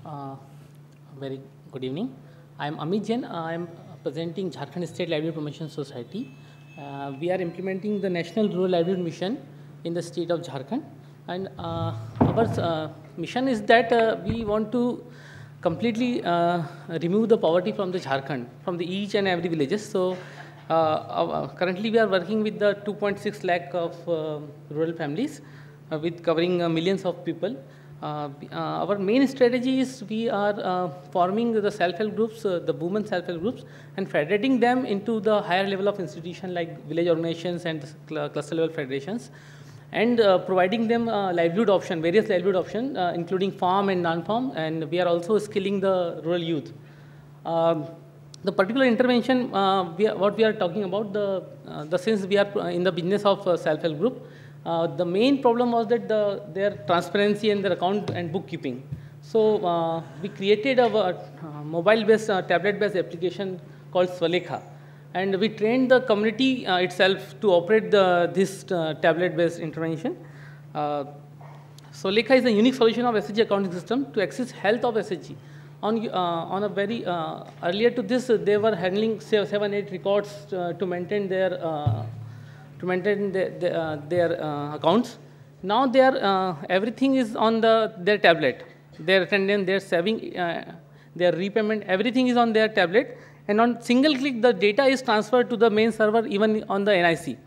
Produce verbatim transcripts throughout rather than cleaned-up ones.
Uh, very good evening. I am Amit Jain. I am presenting Jharkhand State Livelihood Promotion Society. Uh, we are implementing the National Rural Livelihood Mission in the state of Jharkhand. And uh, our uh, mission is that uh, we want to completely uh, remove the poverty from the Jharkhand, from the each and every villages. So uh, uh, currently we are working with the two point six lakh of uh, rural families uh, with covering uh, millions of people. Uh, uh, our main strategy is we are uh, forming the self-help groups, uh, the women self-help groups, and federating them into the higher level of institution like village organizations and cl cluster level federations, and uh, providing them uh, livelihood option, various livelihood options, uh, including farm and non-farm, and we are also skilling the rural youth. Um, the particular intervention, uh, we are, what we are talking about, the, uh, the since we are in the business of uh, self-help group, Uh, the main problem was that the, their transparency and their account and bookkeeping. So uh, we created a, a mobile-based, uh, tablet-based application called Swalekha, and we trained the community uh, itself to operate the, this uh, tablet-based intervention. Uh, Swalekha is a unique solution of S H G accounting system to access health of S H G. On, uh, on a very uh, earlier to this, uh, they were handling say, seven, eight records uh, to maintain their uh, to maintain the, the, uh, their uh, accounts. Now they are, uh, everything is on the, their tablet. Their attendance, their saving, uh, their repayment, everything is on their tablet. And on single click, the data is transferred to the main server, even on the N I C.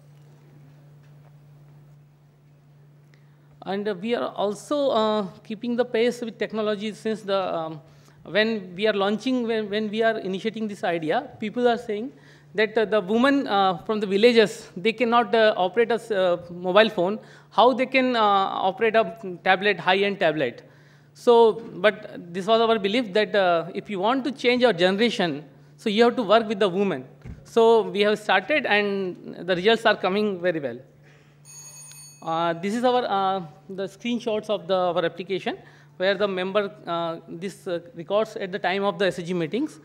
And uh, we are also uh, keeping the pace with technology since the, um, when we are launching, when, when we are initiating this idea, people are saying, that uh, the women uh, from the villages, they cannot uh, operate a uh, mobile phone. How they can uh, operate a tablet, high-end tablet? So, but this was our belief that uh, if you want to change your generation, so you have to work with the women. So we have started, and the results are coming very well. Uh, this is our uh, the screenshots of the our application, where the member uh, this uh, records at the time of the S H G meetings.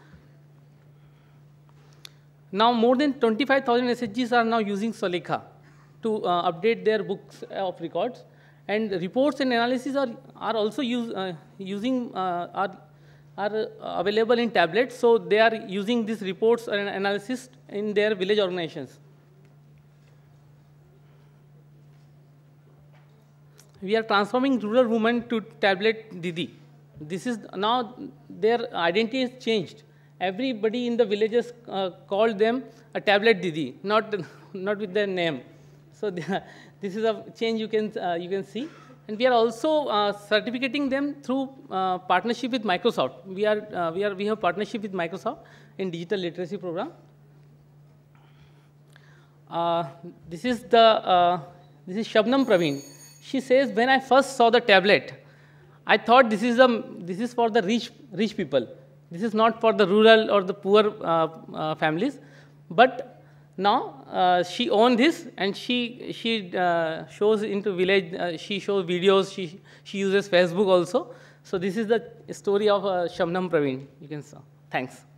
Now, more than twenty-five thousand S H Gs are now using Swalekha to uh, update their books of records. And reports and analysis are, are also use, uh, using, uh, are, are available in tablets. So they are using these reports and analysis in their village organizations. We are transforming rural women to tablet Didi. This is now their identity is changed. Everybody in the villages uh, called them a tablet Didi, not, not with their name. So the, this is a change you can, uh, you can see. And we are also uh, certificating them through uh, partnership with Microsoft. We, are, uh, we, are, we have partnership with Microsoft in digital literacy program. Uh, this is the, uh, this is Shabnam Praveen. She says, when I first saw the tablet, I thought this is, a, this is for the rich, rich people. This is not for the rural or the poor uh, uh, families. But now uh, she owns this, and she, she uh, shows into village, uh, she shows videos, she, she uses Facebook also. So this is the story of uh, Shabnam Praveen, you can see. Thanks.